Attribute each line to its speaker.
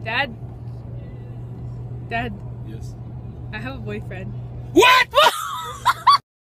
Speaker 1: Dad? Dad,
Speaker 2: Yes.
Speaker 1: I have a boyfriend.
Speaker 2: What?